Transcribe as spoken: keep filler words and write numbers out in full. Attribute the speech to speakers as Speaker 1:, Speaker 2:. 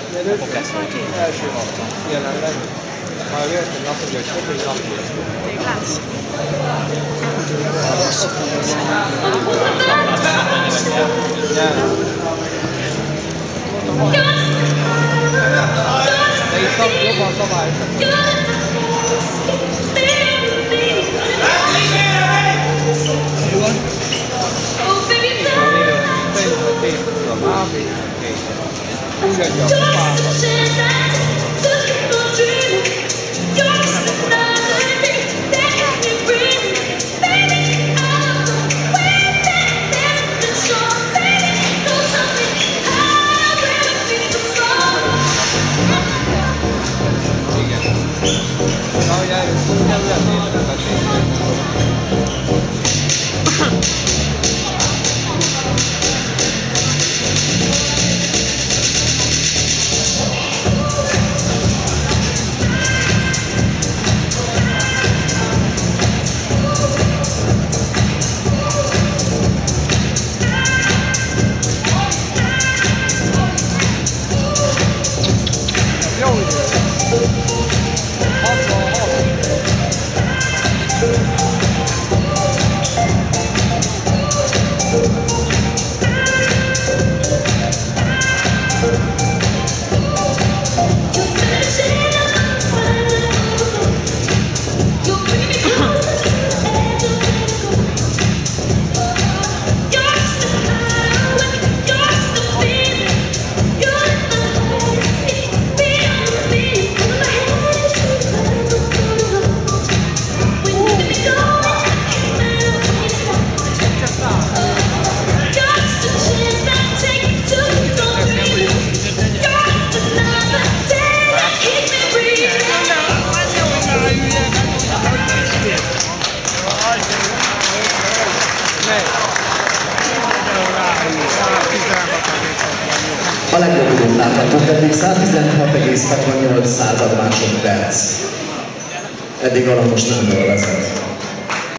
Speaker 1: Első hatvan. Jelenleg. Ha véletlenül azt mondja, hogy hogy napja. De itt jobban szabályosak. Úgy adja a kupákat.
Speaker 2: A legjobb időt láthatjuk, pedig száztizenhat egész hatvannyolc másodperc. Eddig Alapos Nándor vezet.